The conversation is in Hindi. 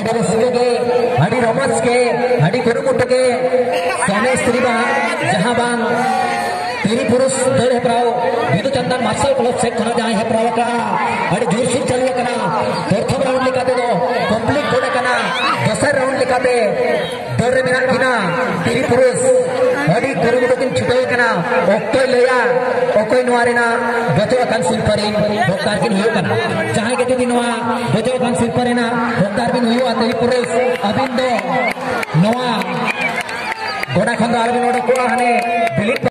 अड़ी रस्के के अड़ी रोमस के अड़ी कुरुमुट के सोने स्त्री जहां बांग तेरी पुरुष दौड़ हेप्राव बिदु चंदन मार्शल क्लब से खना जहां हेप्राव का अड़ी जोरशील चलवे कना प्रथम राउंड लिकाते दो कंप्लीट होने कना दोसर राउंड लिकाते दौड़ रे मेना किना तेरी पुरुष अड़ी कुरुमुट किन छुटे कना ओक्टोय लेया ओकोय नोआरेना बचो कान सिल्परिन भोक्तार किन हुयो कना जहां के जुदी नोआ बचो कान सिल्परेना भोक्तार किन हुयो तेरी पुरुष अबिन दो नोआ गोडा खंद आरबिन ओडो को हने बिलिट